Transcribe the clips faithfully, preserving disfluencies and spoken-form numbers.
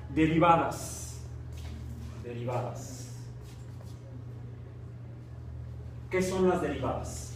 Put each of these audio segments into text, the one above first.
Derivadas. Derivadas. ¿Qué son las derivadas?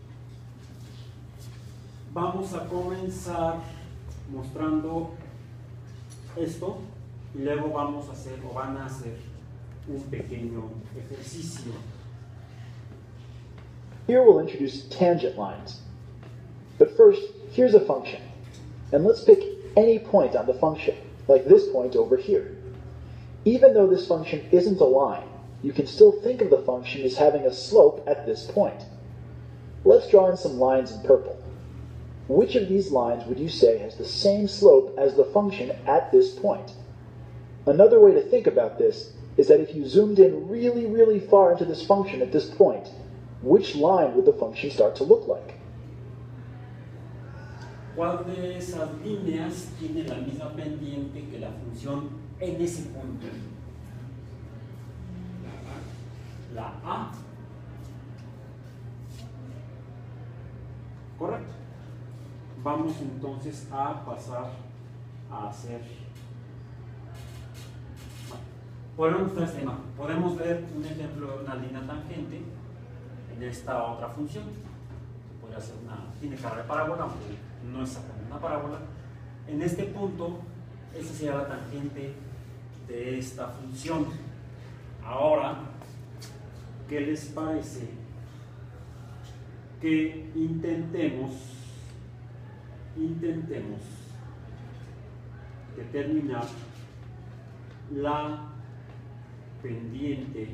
Vamos a comenzar mostrando esto y luego vamos a hacer o van a hacer un pequeño ejercicio. Here we'll introduce tangent lines. But first, here's a function. And let's pick any point on the function, like this point over here. Even though this function isn't a line, you can still think of the function as having a slope at this point. Let's draw in some lines in purple. Which of these lines would you say has the same slope as the function at this point? Another way to think about this is that if you zoomed in really, really far into this function at this point, which line would the function start to look like? ¿Cuál de esas líneas tiene la misma pendiente que la función en ese punto? La A. Correcto. Vamos entonces a pasar a hacer. Podemos, podemos ver un ejemplo de una línea tangente en esta otra función. Podría ser una, tiene cara de parábola, aunque no es exactamente una parábola. En este punto, esta sería la tangente de esta función. Ahora, ¿qué les parece que intentemos, intentemos determinar la pendiente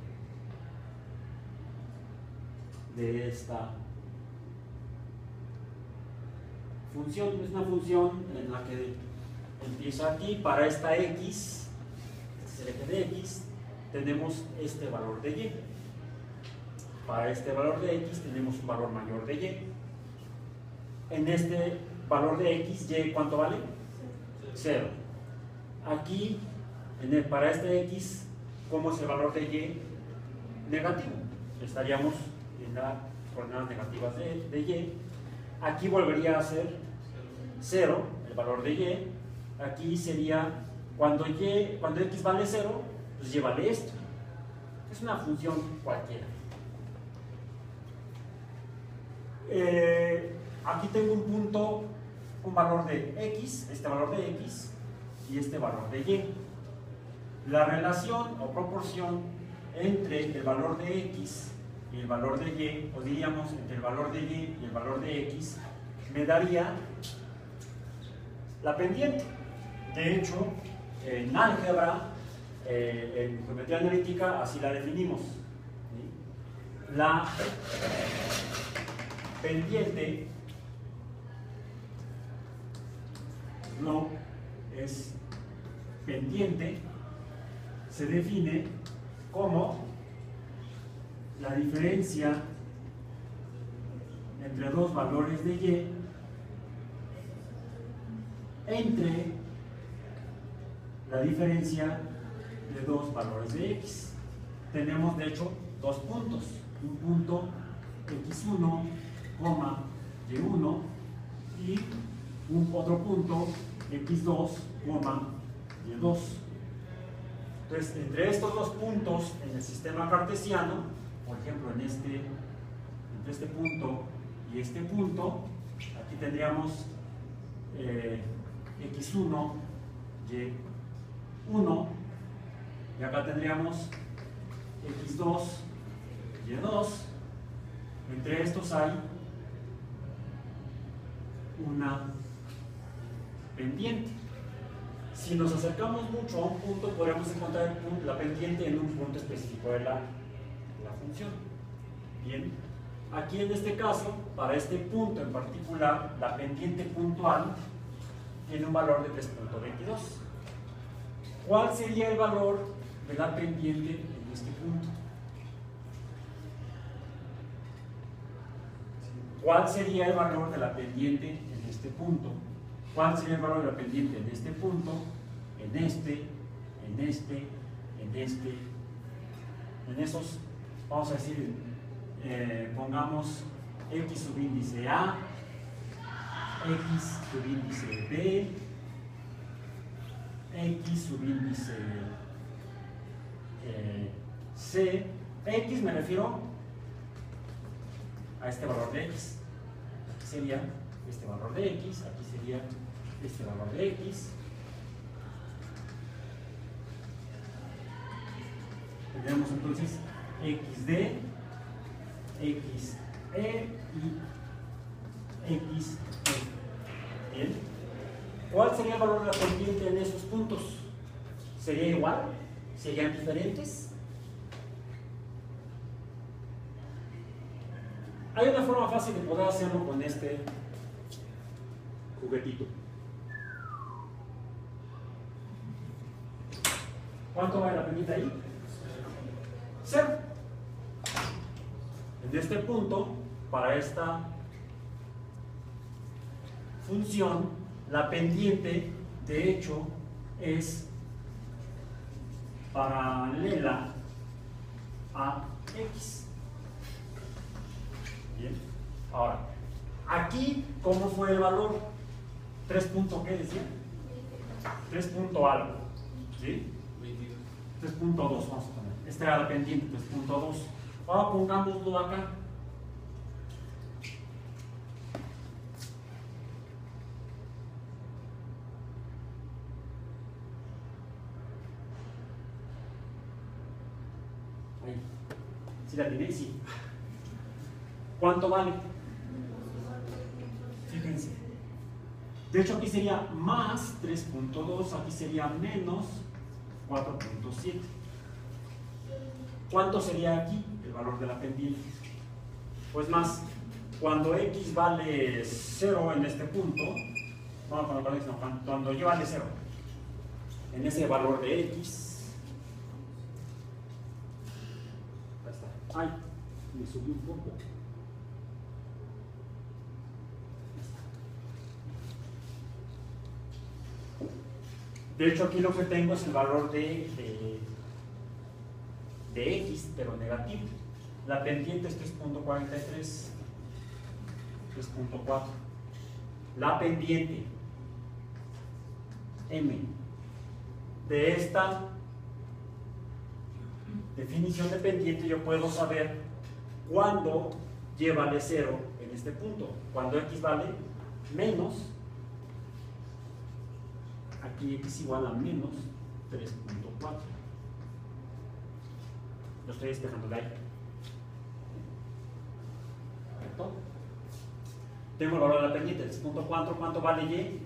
de esta función? Es una función en la que empieza aquí. Para esta x, este es el eje de x, tenemos este valor de y. Para este valor de x tenemos un valor mayor de y. En este valor de x, y, ¿cuánto vale? cero. Aquí, en el, para este x, ¿cómo es el valor de y? Negativo. Estaríamos en las coordenadas negativas de, de y. Aquí volvería a ser cero, el valor de y. Aquí sería, cuando, y, cuando x vale cero, pues y vale esto. Es una función cualquiera. Eh, aquí tengo un punto, un valor de x, este valor de x, y este valor de y. La relación o proporción entre el valor de x y el valor de y, o diríamos entre el valor de y y el valor de x, me daría la pendiente. De hecho, en álgebra, eh, en geometría analítica, así la definimos. ¿Sí? La pendiente no es pendiente, se define como la diferencia entre dos valores de y entre la diferencia de dos valores de x. Tenemos de hecho dos puntos, un punto equis uno, ye uno y un otro punto equis dos, ye dos. Entonces, entre estos dos puntos en el sistema cartesiano, por ejemplo, en este, entre este punto y este punto, aquí tendríamos eh, equis uno, ye uno, y acá tendríamos equis dos, ye dos. Entre estos hay una pendiente. Si nos acercamos mucho a un punto, podríamos encontrar la pendiente en un punto específico de la, de la función. Bien, aquí en este caso, para este punto en particular, la pendiente puntual tiene un valor de tres punto veintidós. ¿Cuál sería el valor de la pendiente en este punto? ¿Cuál sería el valor de la pendiente en este punto? ¿Cuál sería el valor de la pendiente en este punto, en este, en este, en este, en esos, vamos a decir, eh, pongamos x subíndice A, x subíndice B, X subíndice eh, C. X me refiero a este valor de X. Aquí sería este valor de X, aquí sería este valor de X. Tendremos entonces X D, X E y X E. Bien. ¿Cuál sería el valor de la pendiente en esos puntos? ¿Sería igual? ¿Serían diferentes? Hay una forma fácil de poder hacerlo con este juguetito. ¿Cuánto vale la pendiente ahí? Cero. En este punto, para esta función, la pendiente, de hecho, es paralela a X. Bien. Ahora, aquí, ¿cómo fue el valor? tres punto, ¿qué decía? tres punto algo. ¿Sí? tres punto dos, vamos a poner. Esta era la pendiente, tres punto dos. Ahora pongámoslo acá. Ahí. ¿Sí la tiene? Sí. ¿Cuánto vale? Fíjense. De hecho, aquí sería más tres punto dos, aquí sería menos cuatro punto siete. ¿Cuánto sería aquí el valor de la pendiente? Pues más, cuando X vale cero en este punto, no, cuando, cuando, cuando Y vale cero, en ese valor de X, ahí está. Ay, me subí un poco. De hecho, aquí lo que tengo es el valor de, de, de X, pero negativo. La pendiente es tres punto cuarenta y tres, tres punto cuatro. La pendiente M de esta definición de pendiente yo puedo saber cuándo Y vale cero en este punto. Cuando X vale menos, aquí X igual a menos tres punto cuatro. Lo estoy despejando de ahí. ¿Correcto? Tengo el valor de la pendiente, tres punto cuatro. ¿Cuánto vale Y?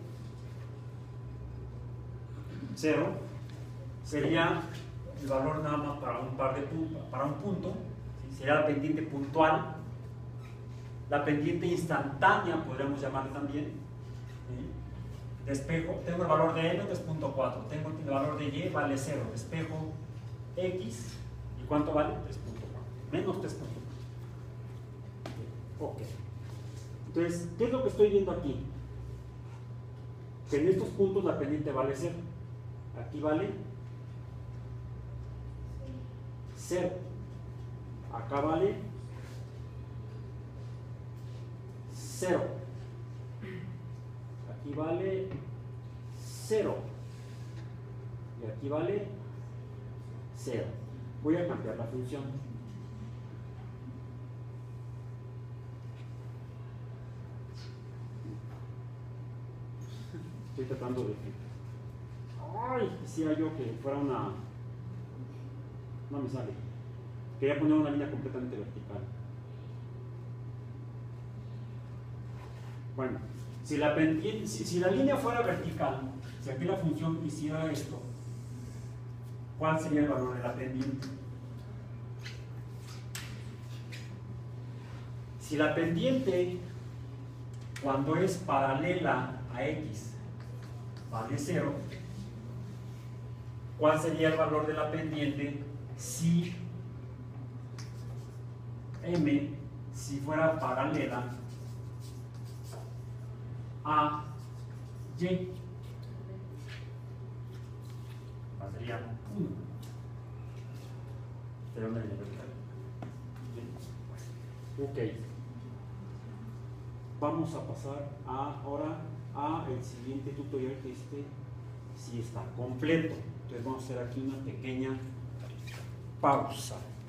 cero. Sería el valor nada más para un par de puntos, para un punto. ¿Sí? Sería la pendiente puntual. La pendiente instantánea, podríamos llamarla también. ¿Sí? Despejo, tengo el valor de N, tres punto cuatro. Tengo el valor de Y, vale cero. Despejo X. ¿Y cuánto vale? tres punto cuatro. Menos tres punto cuatro. Ok. Entonces, ¿qué es lo que estoy viendo aquí? Que en estos puntos la pendiente vale cero. Aquí vale cero. Acá vale cero. Aquí vale cero. Y aquí vale cero. Voy a cambiar la función. Estoy tratando de que... ¡Ay! Quisiera yo que fuera una... No me sale. Quería poner una línea completamente vertical. Bueno, si la, pendiente, si, si la línea fuera vertical, si aquí la función hiciera esto, ¿cuál sería el valor de la pendiente? Si la pendiente, cuando es paralela a X, vale cero, ¿cuál sería el valor de la pendiente si M, si fuera paralela a Y? Sería uno. Sería una línea vertical. Ok. Vamos a pasar a, ahora a el siguiente tutorial, que este si está completo. Entonces vamos a hacer aquí una pequeña pausa.